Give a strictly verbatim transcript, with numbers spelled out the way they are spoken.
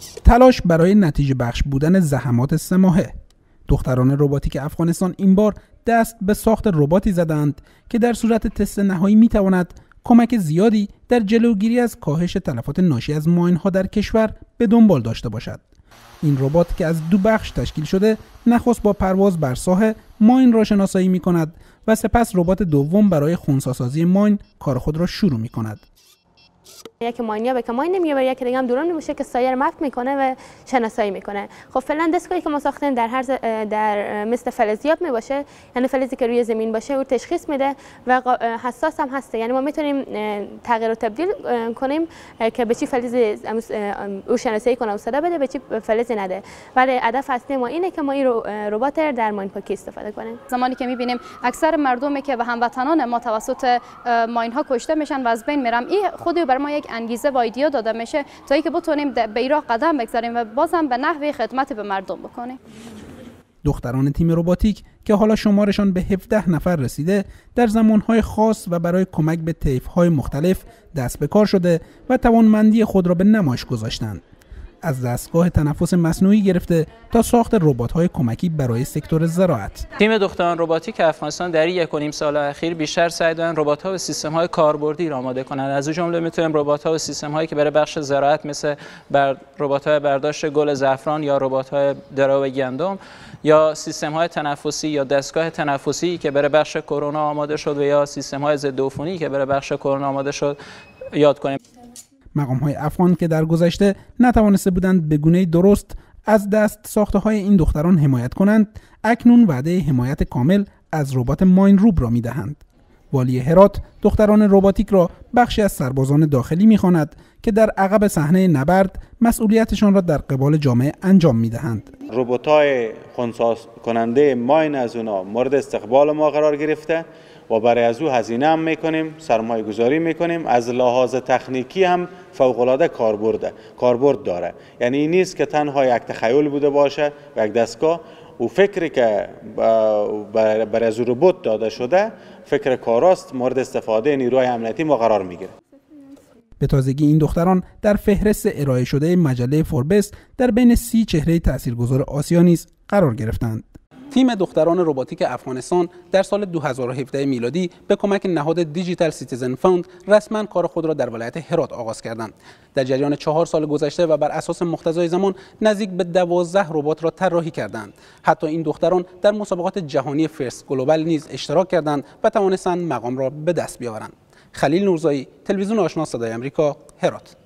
تلاش برای نتیجه بخش بودن زحمات سه ماهه. دختران رباتیک افغانستان این بار دست به ساخت رباتی زدند که در صورت تست نهایی میتواند کمک زیادی در جلوگیری از کاهش تلفات ناشی از ماین‌ها در کشور به دنبال داشته باشد. این ربات که از دو بخش تشکیل شده، نخست با پرواز بر ساحل ماین را شناسایی می‌کند و سپس ربات دوم برای خنثی‌سازی ماین کار خود را شروع می‌کند. یک ماینیا به که ماین نمیاره، یک دیگه هم درون میشه که سایر مپ میکنه و شناسایی میکنه. خب فعلا دستگاهی که ما ساختیم در هر در مثل فلزیاب می باشه، یعنی فلزی که روی زمین باشه او تشخیص میده و حساس هم هسته، یعنی ما میتونیم تغییر و تبدیل کنیم که به چی فلز او شناسایی کنه و صدا بده، به چی فلزی نده. ولی هدف اصلی ما اینه که ما این ربات در ماین پاکی استفاده کنیم. زمانی که میبینیم اکثر مردمی که به هموطنان ما توسط ماین ها کشته میشن و از بین میرن، این خودی بر ما یک انگیزه و ایدیا داده میشه تا اینکه بتونیم به این راه قدم بگذاریم و بازم به نحوی خدمت به مردم بکنیم. دختران تیم رباتیک که حالا شمارشان به هفده نفر رسیده، در زمانهای خاص و برای کمک به طیف‌های مختلف دست به کار شده و توانمندی خود را به نمایش گذاشتند. از دستگاه تنفس مصنوعی گرفته تا ساخت ربات‌های کمکی برای سکتور زراعت. تیم دختران رباتیک افغانستان در یک و نیم سال اخیر بیشتر سعی دارند ربات‌ها و سیستم‌های کاربردی را آماده کنند. از اون جمله می‌تونیم ربات‌ها و سیستم‌هایی که برای بخش زراعت مثل بر ربات‌های برداشت گل زعفران یا ربات‌های درو گندم یا سیستم‌های تنفسی یا دستگاه تنفسی که برای بخش کرونا آماده شد و یا سیستم‌های ضد عفونی که برای بخش کرونا آماده شد یاد کنیم. مقام‌های افغان که در گذشته نتوانسته بودند به گونه درست از دست ساخته‌های این دختران حمایت کنند، اکنون وعده حمایت کامل از ربات ماین روب را می‌دهند. والی هرات دختران رباتیک را بخشی از سربازان داخلی می‌خواند که در عقب صحنه نبرد مسئولیتشان را در قبال جامعه انجام می‌دهند. ربات‌های خنثی کننده ماین از اونا مورد استقبال ما قرار گرفته و برای از او هزینه هم میکنیم، سرمایه گذاری میکنیم. از لحاظ تکنیکی هم فوق‌العاده کاربرد کاربرد داره. یعنی این نیست که تنها یک تخیل بوده باشه و یک دستگاه. و فکری که برای از ربات داده شده فکر کاراست، مورد استفاده نیروهای امنیتی ما قرار میگیره. به تازگی این دختران در فهرست ارائه شده مجله فوربس در بین سی چهره تاثیرگذار آسیا نیز قرار گرفتند. تیم دختران رباتیک افغانستان در سال دو هزار و هفده میلادی به کمک نهاد دیجیتال سیتیزن فاند رسما کار خود را در ولایت هرات آغاز کردند. در جریان چهار سال گذشته و بر اساس مقتضای زمان نزدیک به دوازده ربات را طراحی کردند. حتی این دختران در مسابقات جهانی فرست گلوبال نیز اشتراک کردند و توانستند مقام را به دست بیاورند. خلیل نورزایی، تلویزیون آشنا صدای آمریکا، هرات.